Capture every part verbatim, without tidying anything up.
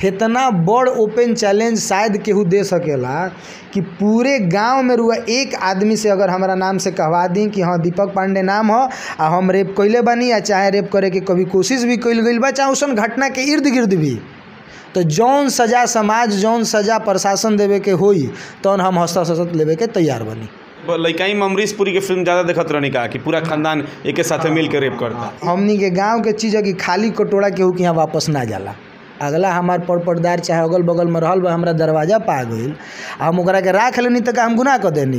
इतना बड़ open challenge शायद केहू दे सकेला कि पूरे गांव में रुआ एक आदमी से अगर हमारा नाम से कहवा दी कि हाँ दीपक पांडे नाम हो आ हम रेप कैले बानी या चाहे रेप करे के कभी कोशिश भी कैल गई बा चाहे उसन घटना के इर्द गिर्द भी, तो जौन सजा समाज जौन सजा प्रशासन देवे के होई तो हम हस्त सशक्त लेवे के तैयार बनी। लइकाई में अमरीश पुरी के फिल्म ज़्यादा देखत रहनी का कि पूरा खानदान एक साथ मिल के रेप करता। हमनी के गांव के चीज़ है कि खाली कटोरा केहू के यहाँ वापस ना जाला। अगला हमार परपरदार चाहे अगल बगल में रहल बा हमरा दरवाजा पा गईल हम ओकरा के राख लेनी तो हम गुनाह कर देनी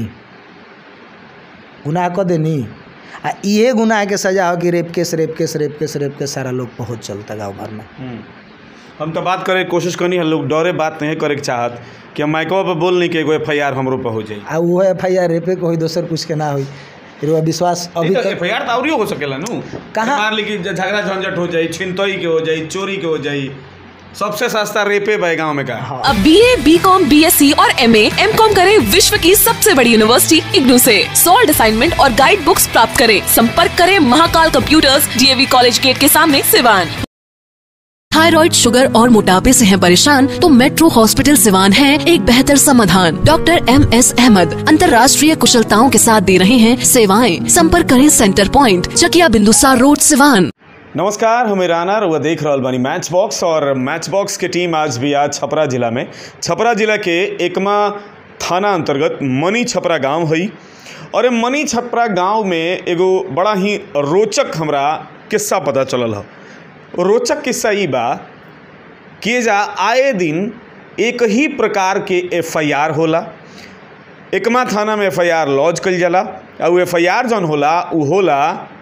गुनाह कर देनी आ इहे गुनाह के सजा हो कि rape case rape case rape case rape case सारा लोग पहुँच चलता गाँव भर में। हम तो बात करे कोशिश करनी है, लोग डरे बात नहीं करे के चाहत कि हम माइकवा पर बोल नहीं कि एगो एफ आई आर हमरो पर हो जाए आ वो एफ आई आर रेपे के होई दोसर कुछ के ना होई। विश्वास अभी तक एफ आई आर तो और हो सकेला नु कहाँ मान ली कि झगड़ा झंझट हो जाए, छिनतई के हो जाए, चोरी के हो जाए, सबसे सस्ता रेपे भाई गांव में का। हाँ। अब B A, B Com, B S C और एम ए, एम कॉम करें विश्व की सबसे बड़ी यूनिवर्सिटी इग्नू से। सॉल्ड असाइनमेंट और गाइड बुक्स प्राप्त करें। संपर्क करें Mahakal computers, D A V college gate के सामने, सिवान। थायराइड, शुगर और मोटापे से हैं परेशान तो मेट्रो हॉस्पिटल सिवान है एक बेहतर समाधान। डॉक्टर एम एस अहमद अंतर्राष्ट्रीय कुशलताओं के साथ दे रहे हैं सेवाएं। संपर्क करें centre point, Chakiya Bindusar road, Siwan. नमस्कार, हम राना रुआ देख रहा बानी मैच बॉक्स और मैच बॉक्स के टीम आज भी आज छपरा जिला में छपरा जिला के एकमा थाना अंतर्गत मनी छपरा गांव है और मनी छपरा गांव में एगो बड़ा ही रोचक हमरा किस्सा पता चलल है। रोचक किस्सा ई बा कि जा आए दिन एक ही प्रकार के एफ आई आर होला। एकमा थाना में एफ आई आर लॉन्च कल जाला और एफ आई आर जौन होला उ होला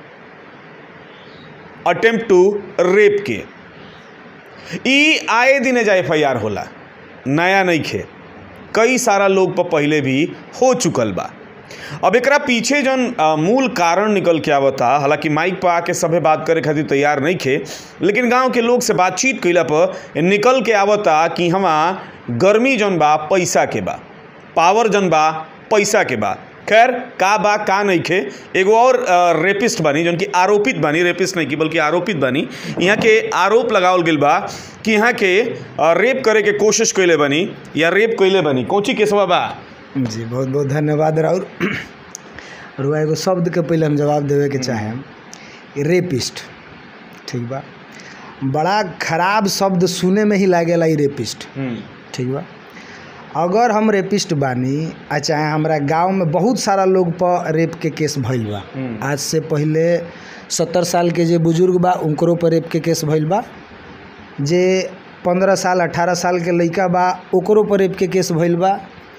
अटेम्प्ट टू रेप के। ई आए दिन जा एफ आई आर होला, नया नहीं खे, कई सारा लोग पर पहले भी हो चुकल बा। अब एकरा पीछे जौन मूल कारण निकल के आवता, हालांकि माइक पर आके सभे बात करे खातिर तैयार नहीं खे, लेकिन गांव के लोग से बातचीत कइला पर निकल के आवता कि हमा गर्मी जौन बा पैसा के बा, पावर जौन बा पैसा के बा। खैर का बा का नहीं खे, एगो और रेपिस्ट बानी जौन कि आरोपित बानी, रेपिस्ट नहीं की बल्कि आरोपित बानी। यहाँ के आरोप लगावल गेल बा कि यहाँ के रेप करे के कोशिश कइले बानी या रेप कइले बानी। कौची केसवा बा? जी बहुत बहुत धन्यवाद राउर। रुआ एगो शब्द के पहले हम जवाब देवे के चाहें, रेपिस्ट, ठीक बा, बड़ा खराब शब्द सुने में ही लागेला ई रेपिस्ट, ठीक बा। अगर हम रेपिस्ट बानी आ चाहे हमारा गांव में बहुत सारा लोग पर रेप के केस भइल बा, आज से पहले सत्तर साल के जे बुजुर्ग बा उनकरो पर रेप के केस भइल बा, जे पंद्रह साल अठारह साल के लड़का बा ओकरो पर रेप के केस भइल बा।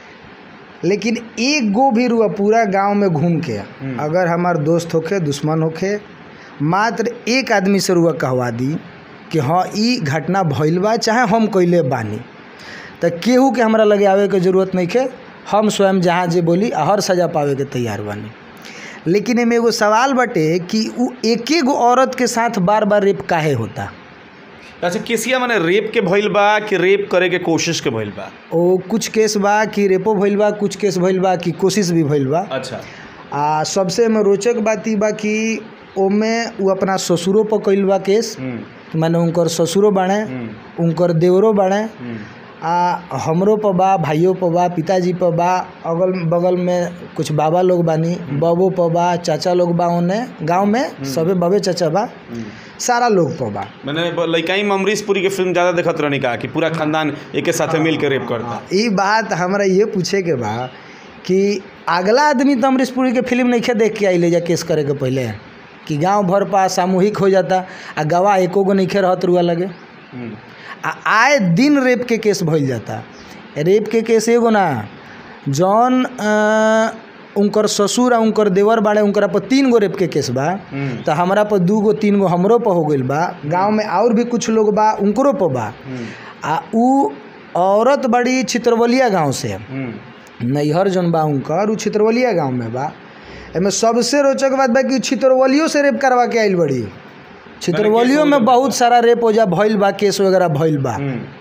लेकिन एक गो भी रुआ पूरा गांव में घूम के अगर हमार दोस्त होखे दुश्मन होखे मात्र एक आदमी से रुआ कहवा दी कि हाँ ई घटना भइल बा चाहे हम कइले बानी, तो केहू के हमरा लगे आवे के जरूरत नहीं खे। हम स्वयं जहाँ जे बोली हर सजा पावे के तैयार बानी। लेकिन एमे एगो सवाल बाटे कि उ एके गो औरत के साथ बार बार रेप काहे होता? अच्छा, केसिया माने रेप के भइल बा कि रेप करे के कोशिश के भइल बा? ओ कुछ केस बा कि रेपो भइल बा, कुछ केस भइल बा कि कोशिश भी भइल बा। अच्छा। आ सबसे में रोचक बात ई बा कि ओमे उ अपना ससुरो पर कइल बा केस, माने उनकर ससुरो बाड़े, उनकर देवरो बाड़े, आ हमरो पर बा, भाइयों पर बा, पिताजी पर बा, अगल बगल में कुछ बाबा लोग बानी, बाबू पर बा, चाचा लोग बा, ओने गांव में सबे बाबे चाचा बा, सारा लोग पर बा। मैंने लइकाई में अमरीश पुरी के फिल्म ज़्यादा देखत रहनी का कि पूरा खानदान एक साथ मिल के रेप करता। ई बात हमरा ये पूछे के बा कि अगला आदमी तो अमरीश पुरी के फिल्म नहीं खे देख के आई ले जा केस करे के पहले कि गांव भर पा सामूहिक हो जाता आ गवाह एको गो नहीं खे रहत रुआ लगे। आ आए दिन रेप के केस भइल जाता। रेप के केस एगो ना, जौन उनकर ससुर आ उनकर देवर बाड़े उनकरा पर तीन गो रेप के केस बा, तो हमारा पर दू गो तीन गो हमरो पर हो गइल बा। गांव में और भी कुछ लोग बा उनकरो पर बा। आ उ औरत बड़ी छितरवलिया गांव से, नैहर जौन बा उनकर उ छितरवलिया गांव में बा। एमे सबसे रोचक बात बा कि छितरवलियों से रेप करवा के आइल बड़ी। छितरवलियों में बहुत सारा रेप हो जा भइल बा, केस वगैरह भइल बा।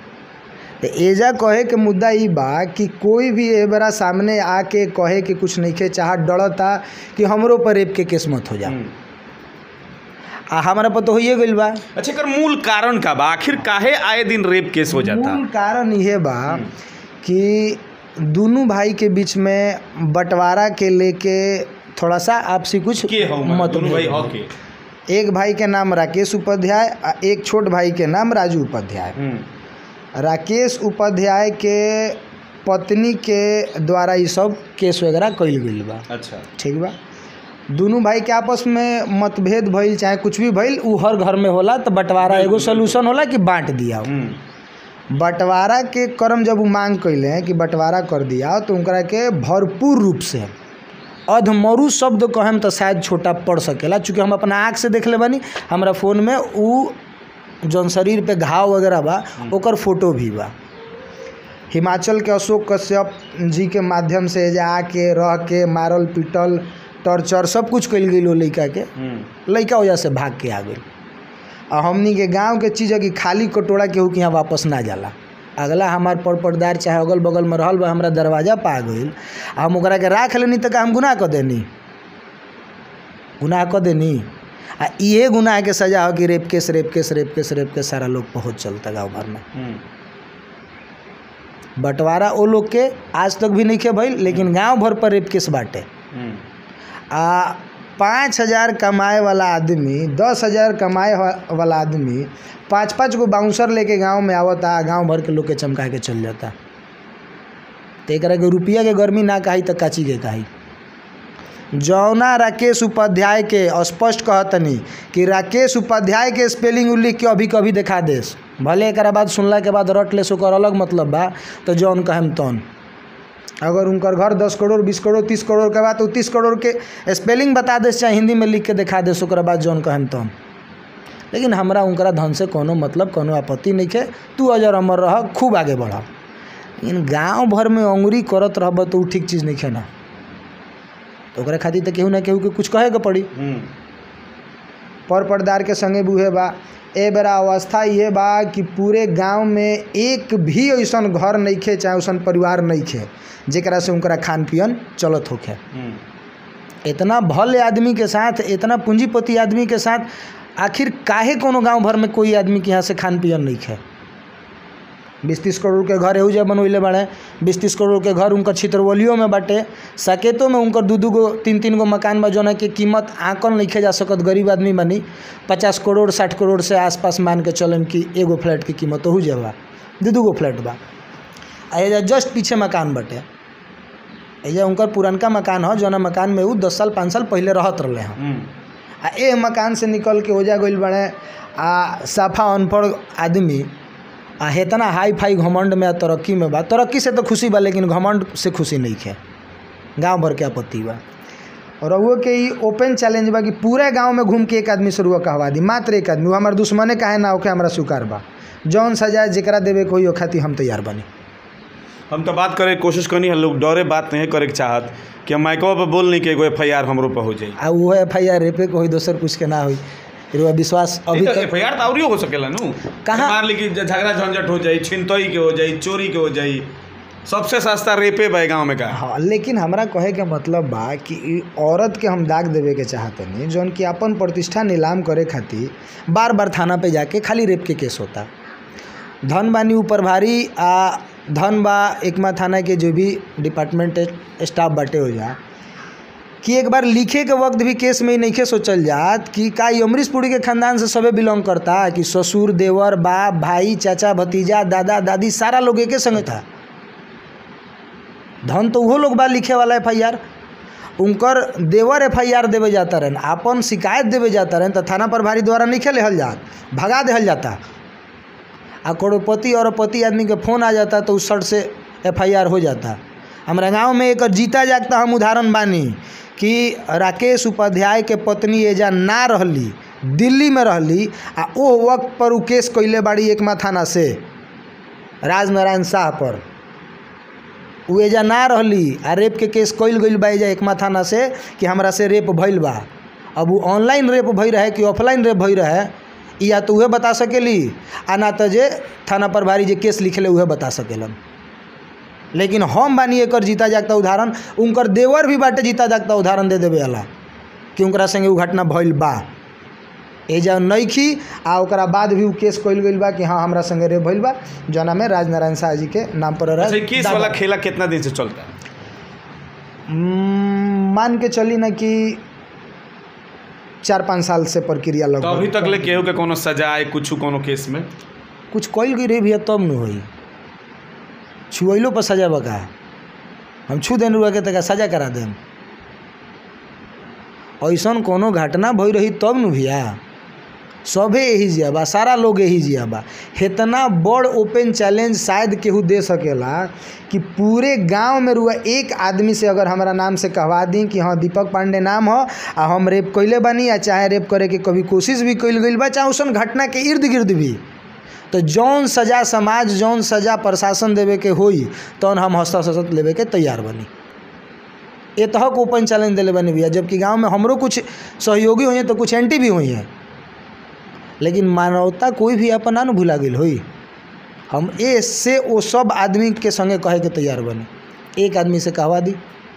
तो एजा कहे के मुद्दा ई बा कि कोई भी ए बरा सामने आके कहे कि कुछ नहीं के चाह डरता कि हमरो पर रेप के केस मत हो जा। आ हमारा पता होइए गइल बा। अच्छा, एकर मूल कारण का बा? आखिर काहे आए दिन रेप केस हो जाता? मूल कारण ये बा कि दोनों भाई के बीच में बंटवारा के लेके थोड़ा सा आपसी कुछ के हो मतलब दोनों भाई हो के? एक भाई के नाम राकेश उपाध्याय आ एक छोट भाई के नाम राजू उपाध्याय। राकेश उपाध्याय के पत्नी के द्वारा ये सब केस वगैरह कइल गइल बा। अच्छा, ठीक बा। दोनों भाई के आपस में मतभेद भइल चाहे कुछ भी भइल, उ हर घर में होला, तो बंटवारा एगो सोल्यूशन होला कि बांट दिया। बंटवारा के कर्म जब वो मांग कैले हैं कि बंटवारा कर दिया, तो उनकरा के भरपूर रूप से अधमरु शब्द कहम तो शायद छोटा पड़ सकेला, चूँकि हम अपना आँख से देख ले बानी, हमारा फ़ोन में उ जौन शरीर पे घाव वगैरह बा ओकर फोटो भी बा। हिमाचल के अशोक कश्यप जी के माध्यम से जा आके रह के मारल पीटल टॉर्चर सब कुछ कल गई लो लड़का के, लड़का वजह से भाग के आ गई। और हमनी के गांव के चीज़ है कि खाली कटोरा केहू के यहाँ वापस ना जाला। अगला हमार परपरदार चाहे अगल बगल में रहल बा, हमारा दरवाजा पा गई, हम ओकरा के राख लेनी तो हम गुनाह कर देनी, गुनाह कर देनी। आ ये गुनाह के सजा हो कि rape case rape case rape case rape case सारा लोग पहुँच चलता गाँव भर में। बंटवारा वो लोग के आज तक भी नहीं खे भइल, लेकिन गांव भर पर रेप केस बाटे। आ पाँच हज़ार कमाए वाला आदमी, दस हज़ार कमाए वाला आदमी पाँच पाँच गो बाउंसर लेके गांव में आवता, गांव भर के लोग के चमका के चल जाता। तो एक के रुपया के गर्मी ना कही तो काची के कही। जौना राकेश उपाध्याय के स्पष्ट कहतनी कि राकेश उपाध्याय के स्पेलिंग लिख के अभी कभी दिखा देस, भले एक बाद सुनला के बाद रट ले ओकर अलग मतलब बा, तो जौन कहम तौन। अगर उनकर घर दस करोड़ बीस करोड़ तीस करोड़ के बाद तो तीस करोड़ के स्पेलिंग बता दे, चाहे हिंदी में लिख के दिखा दे, ओकर बाद जौन कहम तौन। लेकिन हमरा उनकरा धन से कोनो मतलब कोनो आपत्ति नहीं है, तू अजर अमर रह, खूब आगे बढ़। लेकिन गाँव भर में अंगुरी करत रहब तो ठीक चीज़ नहीं है ना, तो ओकरा खातिर तो केहू ना केहू के कुछ कहे के पड़ी। पर पर्दार के संगे बूहे बा। ए बेरा अवस्था ये बा कि पूरे गांव में एक भी ऐसन घर नहीं खे, चाहे ऐसन परिवार नहीं खे जेकरा से उनकरा खान पियन चलत होखे। इतना भले आदमी के साथ, इतना पूंजीपति आदमी के साथ आखिर काहे कोनो गांव भर में कोई आदमी के यहाँ से खान पियन नहीं खे। बीस तीस करोड़ के घर एहू जब बनवैले बाड़े, बीस तीस करोड़ के घर उनकर छितरवलियों में बाटे, सकेतों में उनकर दू दू गो तीन तीन गो मकान बा, जौना के कीमत आंकल नहीं खे जा सकत। गरीब आदमी बनी पचास करोड़ साठ करोड़ से आसपास मान के चलन कि एगो फ्लैट की कीमत हो जावा, दू दू गो फ्लैट बा। एजा जस्ट पीछे मकान बाटे, एजा उनकर पुरनका मकान हो, जौना मकान में वो दस साल पाँच साल पहले रहत रहे हैं। आ ए मकान से निकल के हो जा गइल बड़े आ साफा अनपढ़ आदमी आ हेतना हाई फाई घमंड में तरक्की में बा। तरक्की से तो खुशी बा, लेकिन घमंड से खुशी नहीं है। गांव भर के आपत्ति बा। और वो के ही ओपन चैलेंज बा कि पूरे गांव में घूम के एक आदमी से रुआ कहवा दी, मात्र एक आदमी, वो हमारे दुश्मने काहे ना होके हमारा स्वीकार बा। जौन सजा जेकरा देवे कोई हो खातिर हम तैयार बनी। हम तो बात करे कोशिश करनी है, लोग डरे बात नहीं करे के चाहत कि हम माइकवा पर बोल नहीं के एगो एफ आई आर हमरो पर हो जाए। आ वो एफ आई आर रेपे को होई, दोसर कुछ के ना होई। विश्वास अभी तक एफ आई आर तो और हो सकेला नु, कहाँ मान ली कि झगड़ा झंझट हो जाए, छिनतई के हो जाए, चोरी के हो जाए, सबसे सस्ता रेपे बा गाँव में का। हाँ, लेकिन हमरा कहे के मतलब बा कि औरत के हम दाग देवे के चाहते नहीं, जौन कि अपन प्रतिष्ठा नीलाम करे खातिर बार बार थाना पे जाके खाली रेप के केस होता। धन बानी ऊपर भारी आ धन बा एकमा थाना के जो भी डिपार्टमेंट स्टाफ बाटे हो जा कि एक बार लिखे के वक्त भी केस में ही नहीं सोचल जात कि का अमरीश पुरी के खानदान से सबे बिलोंग करता, कि ससुर देवर बाप भाई चाचा भतीजा दादा दादी सारा लोग एक संगे था। धन तो वो लोग बा लिखे वाला एफ आई आर, उनकर देवर एफ आई आर देवे जाता रहन, अपन शिकायत देवे जाता रहन, तो थाना प्रभारी द्वारा नहीं लेहल जात, भगा देहल जाता। आ करोड़पति और पति आदमी के फ़ोन आ जाता तो उस शर्ट से एफ आई आर हो जाता। हमारे गांव में एक जीता जागता हम उदाहरण बानी कि राकेश उपाध्याय के पत्नी एजा ना रहली, दिल्ली में रहली, आ ओ वक्त पर उ केस कैले बाड़ी एकमा थाना से राजनारायण शाह पर। उ एजा ना रहली आ रेप के केस कैल गइल बा एजा एकमा थाना से कि हमरा से रेप भइल बा। अब वो ऑनलाइन रेप भई रहे कि ऑफलाइन रेप भई रहे, या तो उहे बता सकेली, आ ना तो जे थाना प्रभारी जे केस लिखले उहे बता सकेलन। लेकिन हम बानी एकर जीता जागता उदाहरण, उनकर देवर भी बाटे जीता जागता उदाहरण दे देवे वाला कि उनकरा संगे उ घटना भइल बा। एजा नइखी आ ओकरा बाद भी उ केस कइल गइल बा कि हाँ हमरा संगे रेप भइल बा जना में राजनारायण शाह जी के नाम पर अच्छा, केस वाला खेला कितना दिन से चलता है? मान के चली ना कि चार पाँच साल से प्रक्रिया तो लगभग अभी तक ले केहू के कोनो सजा है कुछ कोनो केस में? कुछ कइल गई रही भैया तब न होई, छुअलो पर सजा बका हम छू देन रुआ के तक सजा करा देम, ऐसा कोनो घटना भई रही तब न भैया। सभे यही जिया बा, सारा लोग यही जिया बा। इतना बड़ ओपन चैलेंज शायद केहू दे सकेला कि पूरे गांव में रुआ एक आदमी से अगर हमारा नाम से कहवा दी कि हाँ दीपक पांडे नाम हो आ हम रेप कइले बानी या चाहे रेप करे के कभी कोशिश भी कइल गइल बा चाहे उसन घटना के इर्द गिर्द भी, तो जौन सजा समाज जौन सजा प्रशासन देवे के होई तौन हम हस्तक्षेप लेवे के तैयार बनी। ए तहक ओपन चैलेंज दिले बनी भैया, जबकि गांव में हमरो कुछ सहयोगी हुई हैं तो कुछ एंटी भी हुई हैं, लेकिन मानवता कोई भी अपन ना भुला गई हुई। हम ए से वो सब आदमी के संगे कहे के तैयार बनी, एक आदमी से कहवा दी।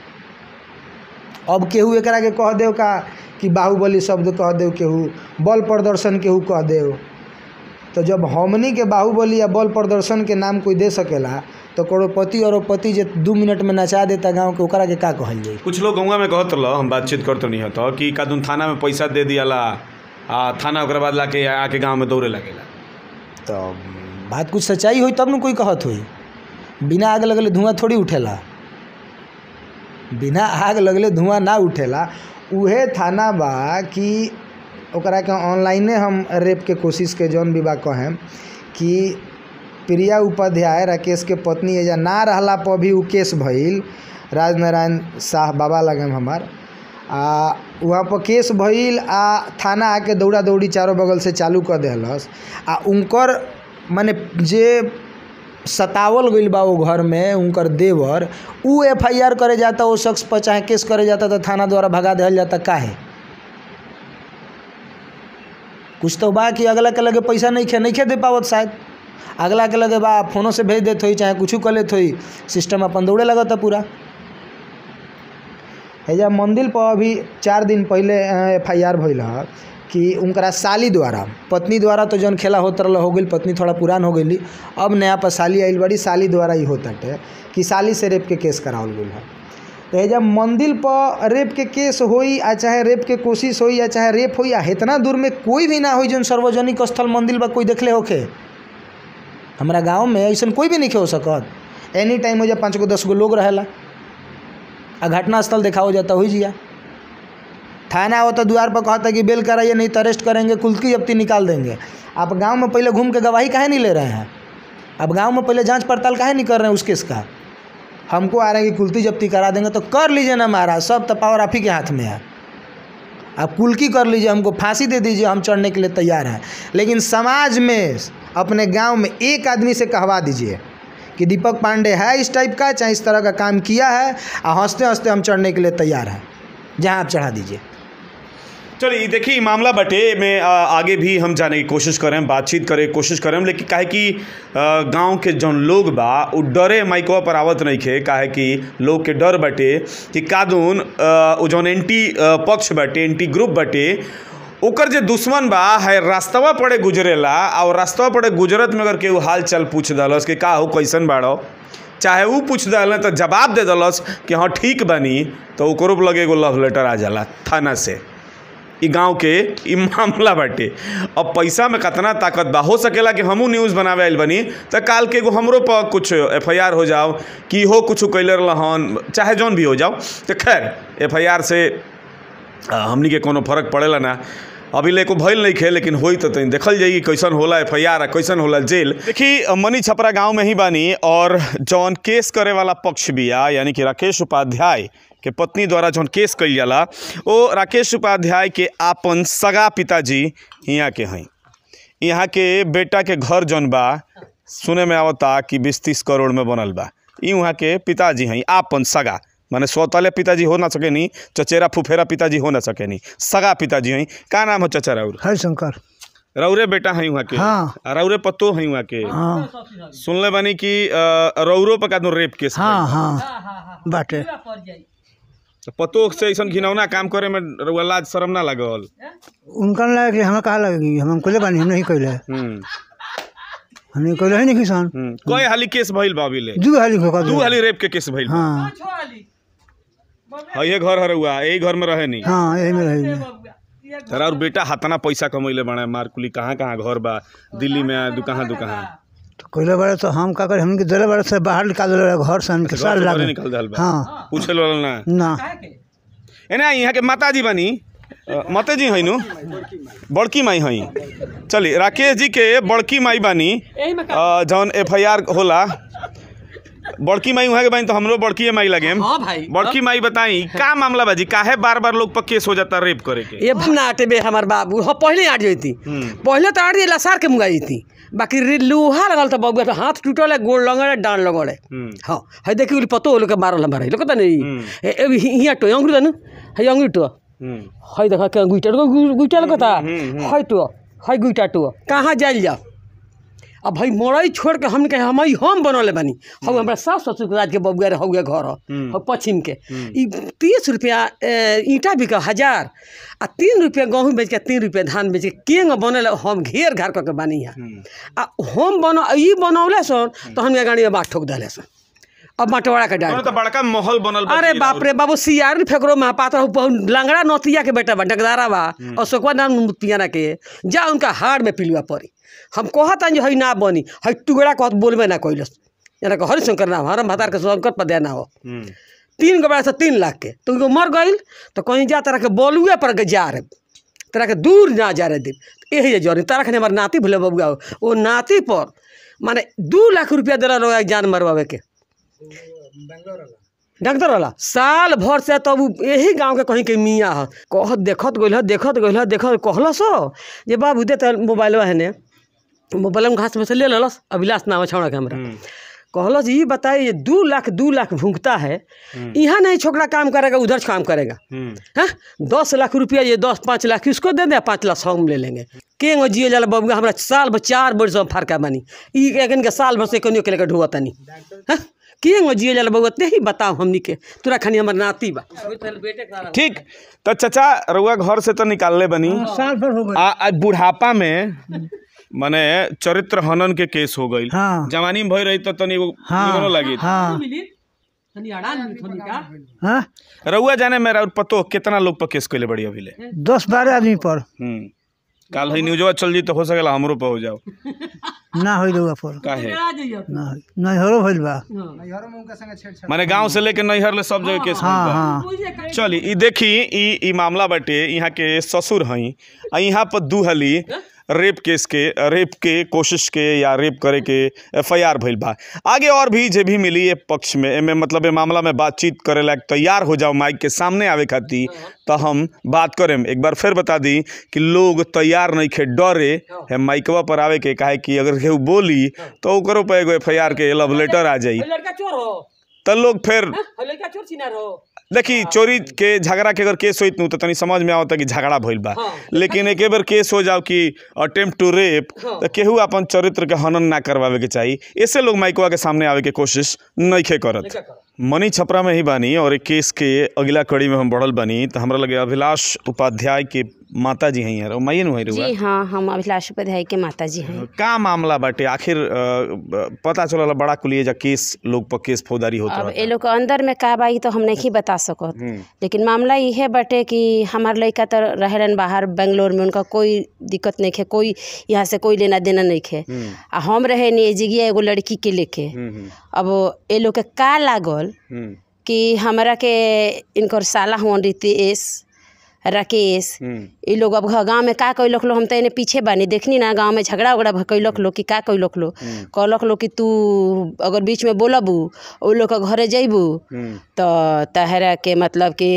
अब केहू एकरा के कह दे का कि बाहुबली शब्द कह दे, केहू बल प्रदर्शन केहू कह दे, तो जब हमनी के बाहुबली या बल प्रदर्शन के नाम कोई दे सकेला तो करोड़पति अरबपति जे दू मिनट में नचा देता गांव के ओकरा के का कहल जाई? कुछ लोग गाँव में कहत रह, हम बातचीत करते नहीं हतो कि कादून थाना में पैसा दे दियाला आ थाना ओकरा बाद लाके आके गांव में दौड़े लगेला। तो बात कुछ सच्चाई हुई तब न कोई कहत हुई। बिना आग लगले धुआं थोड़ी उठेला, बिना आग लगले धुआं ना उठेला। उहे थाना बा कि ओकरा के ऑनलाइने हम रेप के कोशिश के जौन भी बा कहें कि प्रिया उपाध्याय राकेश के पत्नी एजा ना रहला पर भी उ केस भइल राजनारायण शाह बाबा लगे हमार आ वहाँ पर केस भइल आ थाना आके दौड़ा दौड़ी चारों बगल से चालू कर देहलस आ उनकर माने जे सतावल गइल बा वो घर में उनकर देवर उ एफ आई आर करे जाता, वो शख्स पर चाहे केस करे जाता तो थाना द्वारा भगा दिहल जाता। काहे? कुछ तो बा कि अगला के लगे पैसा नहीं खे नहीं खे दे पावत, शायद अगला के लगे बा फोनों से भेज देते हुई चाहे कुछ कर लेते हुई, सिस्टम अपन दौड़े लगा था पूरा। हैजा मंदिर पर अभी चार दिन पहले एफ आई आर भइल है कि उनकरा साली द्वारा, पत्नी द्वारा तो जौन खेला होत रहा हो गई, पत्नी थोड़ा पुरान हो गई, अब नया पर साली आइल बड़ी, साली द्वारा ही होता है कि साली से रेप के केस करावल गई है। तो हैजा मंदिर पर रेप के केस होई आ चाहे रेप के कोशिश होई या चाहे रेप होई, इतना दूर में कोई भी ना होई जौन सार्वजनिक स्थल मंदिर बा कोई देखले होखे। हमारा गाँव में ऐसा कोई भी नहीं हो सकत। एनी टाइम हो जा पाँच गो दस गो लोग रहेला आ घटना स्थल देखा हो जाता हुई जिया। थाना हो तो द्वार पर कहता कि बेल कराइए नहीं तो अरेस्ट करेंगे, कुल्की जब्ती निकाल देंगे। आप गांव में पहले घूम के गवाही काहे नहीं ले रहे हैं? अब गांव में पहले जांच पड़ताल काहे नहीं कर रहे हैं उस केस का? हमको आ रहे हैं कि कुल्की जब्ती करा देंगे, तो कर लीजिए ना महाराज, सब तो पावर आप ही के हाथ में है। आप कुल्की कर लीजिए, हमको फांसी दे दीजिए, हम चढ़ने के लिए तैयार हैं। लेकिन समाज में अपने गाँव में एक आदमी से कहवा दीजिए कि दीपक पांडे है इस टाइप का, चाहे इस तरह का काम किया है, और हंसते हंसते हम चढ़ने के लिए तैयार हैं, जहां आप चढ़ा दीजिए। चलिए देखिए मामला बटे में आ, आगे भी हम जाने की कोशिश करें, बातचीत करें कोशिश करें, लेकिन काहे कि गांव के जौन लोग बा उ डरे माइकवा पर आवत नहीं खे। काहे कि लोग के डर बटे कि कादून उ जौन एंटी पक्ष बटे, एंटी ग्रुप बटे, ओकर जे दुश्मन बा है रास्तवा पड़े गुजरेला, और रास्तवा पड़े गुजरत में अगर केहू हाल चाल पूछ दलस कि का हो कैसन बाड़ो, चाहे वो पूछ दल तो जवाब दे दलस कि हाँ ठीक बनी, तो ओकरो लगे एगो लव लेटर आ जाला थाना से। ई गांव के ई मामला बाटे। अब पैसा में कितना ताकत बा, हो सकेला कि हमू न्यूज़ बनावे आइल बनी तो काल के एगो हमरो पर कुछ एफ आई आर हो जाओ कि हो कुछ कैले रहन, चाहे जौन भी हो जाओ, तो खैर एफ आई आर से हमनी के कोनो फर्क पड़ेला ना। अभी ले को भइल नहीं खे, लेकिन होई तो तनी देखल जाएगी कैसन होला एफ आई आर, कैसन होला जेल। देखी मनी छपरा गांव में ही बानी, और जौन केस करे वाला पक्ष बिया यानी कि राकेश उपाध्याय के पत्नी द्वारा जौन केस कइल जाला, वो राकेश उपाध्याय के आपन सगा पिताजी यहाँ के हैं। यहाँ के बेटा के घर जौन बा सुने में आवता कि बीस तीस करोड़ में बनल बा। ई वहाँ के पिताजी हैं आपन सगा, माने सौतले पिताजी हो ना सके नी, चचेरा फुफेरा पिताजी हो ना सके नी, सगा पिताजी हैं। का नाम है चचा राउर? हरिशंकर। रौरे बेटा हैं वहाँ के? हाँ। रौरे पतो हैं वहाँ के? हाँ। सुनले बानी कि रौरो पर का रेप केस? हाँ हाँ बाटे। पतो से ऐसा घिनौना काम करे में रउआ लाज शर्म ना लगल? उनका ना लगे हमें कहा लगेगी, हम कोले बानी हम नहीं कोले हम्म हमने कोले ही नहीं किसान। हम्म कई हाली केस भइल बा अभी ले? दू हाली हो दू हाली रेप के केस भइल। हाँ हाँ ये घर हरुआ यही घर में रहे नहीं? हाँ यही में रही। तेरा और बेटा हाथना पैसा कमैले बना मारकुली कहाँ कहाँ घर बा दिल्ली में दू कहाँ दू कहाँ तो कोयले बड़े तो हम का कर हमके जले बड़े से बाहर निकाल दे घर से हमके साल घर लागे से निकाल दल बा। हाँ पूछे लो ना ना एना यहाँ के माता जी बनी मते जी हईनु बड़की माई हई। चली राकेश जी के बड़की माई बानी जौन एफ आई आर होला बड़की माई वहाँ के बानी तो हमरो बड़की माई लगे। हाँ भाई बड़की माई बताई का मामला बाजी काहे बार बार लोग पर केस हो जाता रेप करे के? ये ना आटे बे हमार बाबू हाँ पहले आट जाती पहले तो आट लसार के मुंगा जाती बाकी लोहा लगल तो बबुआ तो हाथ टूटल है गोड़ लगल डांड लगल है। हाँ है देखी पतो हो लोग के मारल हमारे लोग नहीं यहाँ टो अंगूर दानु है अंगूर टो है देखा के गुइटा गुइटा लगता है टो है गुइटा टो कहाँ जाइल जाओ अब भाई मोड़ई छोड़ के हम कहे हम हम बनल बानी हम हमारा सास ससुर के राज के बबुआ हो गया घर हो पश्चिम के तीस रुपया ईंटा बिका हजार आ तीन रुपया गेहूँ बेच के तीन रुपया धान बेच के केंग बनल हम घेर घार करके बानी यहाँ आ हम बन ई बनौले सन तो हम गाड़ी में बाट ठोक दिले सन अब मटवाड़ा के डाल तो बड़का महल बनल बा। अरे बाप रे बाबू सियार फेकरो महापात्र लंगड़ा नौतिया के बेटा बा डगदारा बा और सोकवा नाम पियाना के जा उनका हार में पिलुआ पड़ी हम कहता जो है ना बनी है टुगड़ा कहत बोलबे ना कैलस यानी कि हरिशंकर नाम हरम भतार के शंकर पर देना हो तीन गो बड़ा से तीन लाख के तो उनको मर गई तो कहीं जा तरह के बोलुए पर के जा रहे तरह के दूर ना जा रहे दीप यही जरी तरह के हमारे नाती भूले बबुआ वो नाती पर माने दू लाख रुपया दिला लोग जान मरवावे के डॉक्टर वाला साल भर से तब तो यही गांव के कहीं के मियाँ है कह देखत गई देखत गई देखत कहलस जे बाबू दे तो मोबाइल है ने मोबाइल में घास में से ले ललस अभिलाष नाम है छौड़ा के हमरा कहलस ये बताइए दू लाख दू लाख भूखता है यहाँ नहीं छोकरा काम करेगा उधर काम करेगा है दस लाख रुपया ये दस पाँच लाख इसको दे दे पाँच लाख हम ले लेंगे के जिये जाला बबुआ हमारा साल भर चार वर्ष फरका बनी एक के साल भर से कनियो के लेकर ढुआ तनी है के जिये जाला बबुआ नहीं बताओ हमनी के तोरा खानी हमार नाती बा ठीक तो चचा रउआ घर से तो निकालले बनी साल भर हो गए आ बुढ़ापा में माने चरित्र हनन के केस हो गई। हाँ। जवानी में भई रही तो तनी वो हाँ लगी हाँ हाँ रउआ जाने मेरा और पतो कितना लोग पर केस कैले बड़ी अभी ले? दस बारह आदमी पर हम्म काल है न्यूजवा चल जी तो हो सकेला हमरो पे हो जाओ ना होई रउआ पर काहे ना होई नहीं होरो भइल बा माने गांव से लेके नैहर ले सब जगह केस हाँ भइल बा। हाँ चली ई देखी ई ई मामला बाटे यहाँ के ससुर हई आ यहाँ पर दू हली रेप केस के रेप के कोशिश के या रेप करे के एफ आई आर भइल बा। आगे और भी जे भी मिली ये पक्ष में एमे मतलब ए मामला में बातचीत करे लायक तैयार हो जाओ माइक के सामने आवे खातिर तो हम बात करें। एक बार फिर बता दी कि लोग तैयार नहीं खे डरे है माइकवा पर आवे के काहे कि अगर केहू बोली तो ओकरो पे एगो एफ आई आर के लव लेटर आ जाई तो लोग फिर देखी चोरी के झगड़ा के अगर केस होइत नु तो तनी समझ में आवता कि झगड़ा भइल बा। हाँ। लेकिन एक बार केस हो जाओ कि अटेम्प्ट टू रेप तो केहू अपन चरित्र के हनन ना करवावे के चाहिए ऐसे लोग माइकवा के सामने आवे के कोशिश नहीं खे करत। मनी छपरा में ही बानी और एक केस के अगला कड़ी में हम बढ़ल बानी तो हमरा लगे अभिलाष उपाध्याय के माता जी हैं यार माइए नु जी हाँ हम अभिलाष उपाध्याय के माता जी हैं। का मामला बाटे आखिर पता चलल बड़ा कुलिए जा केस लोग पर केस फौजदारी होता अब ये लोग अंदर में का बाई तो हम नहीं बता सकत लेकिन मामला ये बाटे कि हमार लड़का तो रहेलन बाहर बेंगलोर में उनका कोई दिक्कत नहीं है कोई यहाँ से कोई लेना देना नहीं है आ हम रहे नहीं जिगिया एगो लड़की के लेके अब ये लोग के का लागल कि हमरा के इनकर साला हुआ रितेश राकेश ये लोग अब गाँव में का कैलक लो हम तो इन्हें पीछे बानी देखनी ना गांव में झगड़ा उगड़ा कैलक लो कि का कैलक लो कहलक लो कि तू अगर बीच में बोलबू वो लोग के घरे जैबू तो तहरा के मतलब कि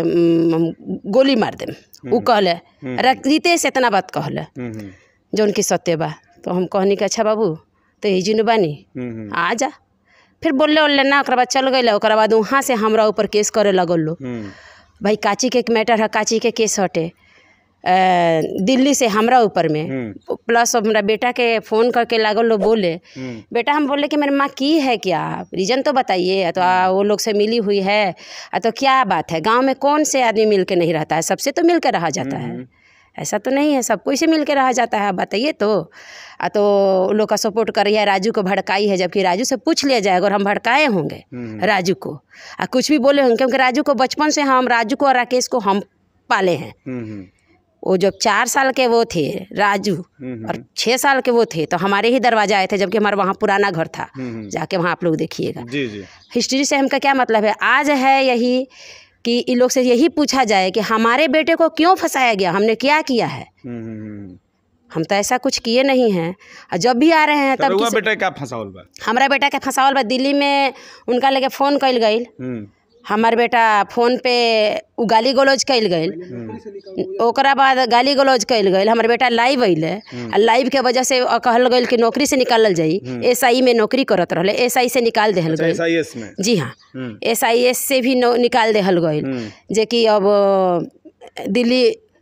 गोली मार देम उ कहले रितेश इतना बात कहले जो उनकी सत्य बा तो हम कहनी कि अच्छा बाबू तो ही जिन बानी आ जा फिर बोलले उल्ले ना ओकरा बाद चल गए ओकरा बाद वहाँ से हमरा ऊपर केस करे लगल लो भाई काची के मैटर है काची के केस हटे दिल्ली से हमरा ऊपर में, प्लस हमारा बेटा के फ़ोन करके लागल लोग बोले। बेटा हम बोले कि मेरी माँ की है क्या, रीज़न तो बताइए। तो आ, वो लोग से मिली हुई है। आ, तो क्या बात है, गांव में कौन से आदमी मिल के नहीं रहता है, सबसे तो मिल के रहा जाता है। ऐसा तो नहीं है, सब कोई से मिल के रहा जाता है, बताइए तो। आ, तो लोग का सपोर्ट कर रही है, राजू को भड़काई है, जबकि राजू से पूछ लिया जाएगा और हम भड़काए होंगे राजू को, आ, कुछ भी बोले होंगे, क्योंकि राजू को बचपन से हम राजू को और राकेश को हम पाले हैं। वो जब चार साल के वो थे राजू और छः साल के वो थे, तो हमारे ही दरवाजे आए थे, जबकि हमारा वहाँ पुराना घर था। जाके वहाँ आप लोग देखिएगा। जी जी। हिस्ट्री से हमका क्या मतलब है, आज है यही कि इन लोग से यही पूछा जाए कि हमारे बेटे को क्यों फंसाया गया, हमने क्या किया है। हम तो ऐसा कुछ किए नहीं हैं। और जब भी आ रहे हैं तब किस... बेटा क्या फंसावल बा, हमारा बेटा के फंसावल बा, दिल्ली में उनका लेके फ़ोन कइल गई। हमार बेटा फ़ोन पे उ गाली गलौज कइल गई, ओकरा बाद गाली गलौज कइल गई। हमार बेटा लाइव अइले, आ लाइव के वजह से कहल गई कि नौकरी से निकालल जाई। एस आई में नौकरी करत रहले, एस आई से निकाल देहल गई। एस आई एस में? जी हाँ, एस आई एस से भी निकाल देहल गई, जे कि अब दिल्ली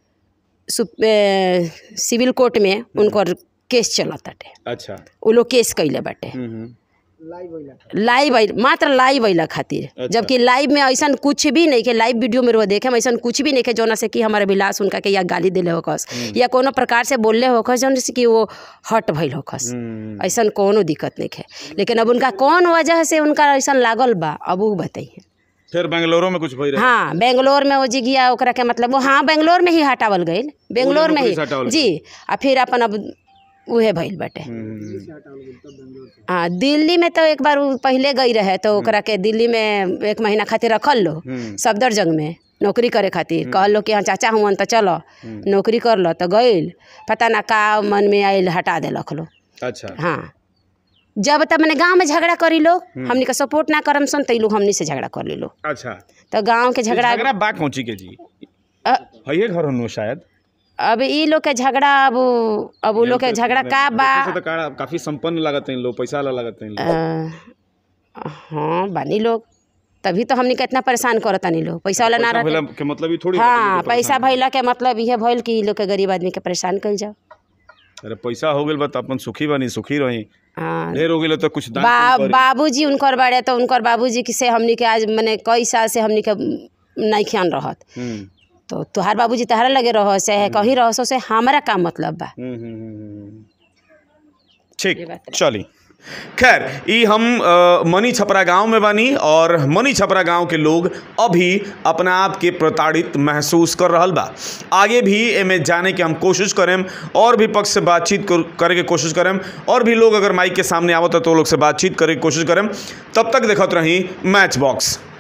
सिविल कोर्ट में उनकर केस चलत बाटे। अच्छा, वो लोग केस कइले बाटे लाइव मात्र लाइव अइला खातिर। अच्छा। जबकि लाइव में ऐसा कुछ भी नहीं के, लाइव वीडियो में रो देखे ऐसा कुछ भी नहीं के जोना से कि हमारे विलास उनका के या गाली दिले होकस या कोनो प्रकार से बोलले होकस जौन से कि वो हट भइल होकस, ऐसा कोनो दिक्कत नहीं है। लेकिन अब उनका कौन वजह से उनका ऐसा लागल बा, अब वो बताइए। फिर बेंगलोर में कुछ भइल रहे? हाँ, बेंगलोर में वो जी गया, ओकरा के मतलब वो हाँ बेंगलोर में ही हटावल गई, बेंगलोर में ही जी। आ फिर अपन अब उहे भइल बाटे। हाँ, दिल्ली में तो एक बार पहले गई रहे, तो ओकरा के दिल्ली में एक महीना खातिर रखल लो सफदरजंग में नौकरी करे खातिर। कहल लो कि हाँ चाचा हुआ तो चलो नौकरी कर लो, तो गइल, पता ना का मन में आयल, हटा दे रख लो। अच्छा। हाँ, जब तक मैंने गांव में झगड़ा करी लो, हमनी का सपोर्ट ना करम सन, तैलू हमनी से झगड़ा कर ली लो। अच्छा, तो गांव के झगड़ा झगड़ा बा पहुंची के जी भैया घर होनो शायद। अब ई लोग के झगड़ा, अब अब लोग के झगड़ा का बा, तो काफी संपन्न लागत हैं लोग, पैसा वाला लागत हैं लोग। हाँ बानी लोग, तभी तो हमनी के इतना परेशान करता नहीं लोग, पैसा वाला ना रहते के मतलब ये थोड़ी। हाँ, पैसा भइला के मतलब ये भइल कि लोग के गरीब आदमी के परेशान कइल जाओ। अरे पैसा हो गेल बा त अपन सुखी बनी, सुखी रही। हाँ, ढेर हो गेल तो कुछ दान बा, बाबूजी उनकर बड़े, तो उनकर बाबूजी से हमनी के आज मैंने कई साल से हमनी के नहीं ख्याल रहत। तो तुहार बाबूजी तहरा लगे रहो से है कहीं रहो से हमारा काम मतलब बा। ठीक, चली। खैर, ई हम आ, मनी छपरा गांव में बानी और मनी छपरा गांव के लोग अभी अपना आप के प्रताड़ित महसूस कर रहल बा। आगे भी एमे जाने के हम कोशिश करें और भी पक्ष से बातचीत करे के कोशिश करें, और भी लोग अगर माइक के सामने आवत तो लोग से बातचीत करे के कोशिश करें। तब तक देखत रही मैच बॉक्स।